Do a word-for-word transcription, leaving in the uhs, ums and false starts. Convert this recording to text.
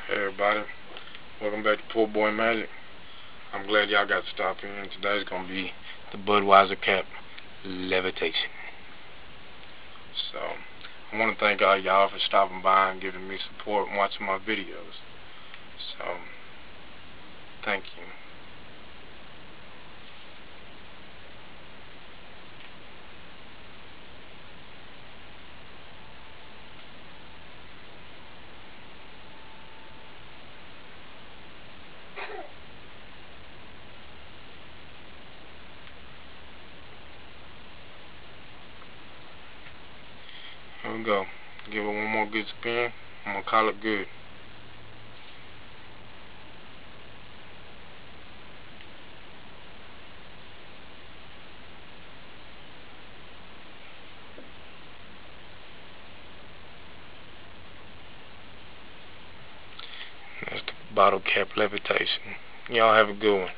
Hey everybody, welcome back to Poor Boy Magic. I'm glad y'all got to stop in. Today's going to be the Budweiser Cap Levitation. So, I want to thank all y'all for stopping by and giving me support and watching my videos. So, thank you. Here we go. Give it one more good spin. I'm going to call it good. That's the bottle cap levitation. Y'all have a good one.